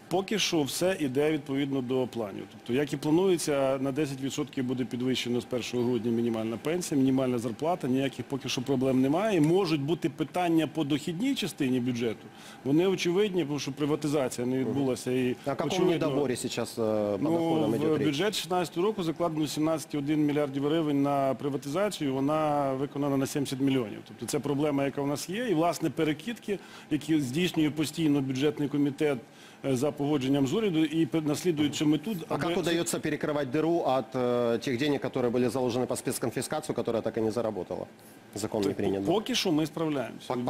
Поки що все йде відповідно до планів. Тобто, як і планується, на 10% буде підвищено з 1 грудня мінімальна пенсія, мінімальна зарплата, ніяких поки що проблем немає. Можуть бути питання по дохідній частині бюджету. Вони очевидні, тому що приватизація не відбулася. І, о каком недоборе сейчас по доходам идет в речь? бюджет 2016 року закладено 17,1 мільярдів гривень на приватизацію, вона виконана на 70 мільйонів. Тобто це проблема, яка у нас є. І, власне, перекидки, які здійснює постійно бюджетний комітет за погодженням з уряду і наслідуючи мету. А как удается перекрывать дыру от тех денег, которые были заложены по спецконфискацию, которая так и не заработала? Закон не принят. Поки що ми справляємося.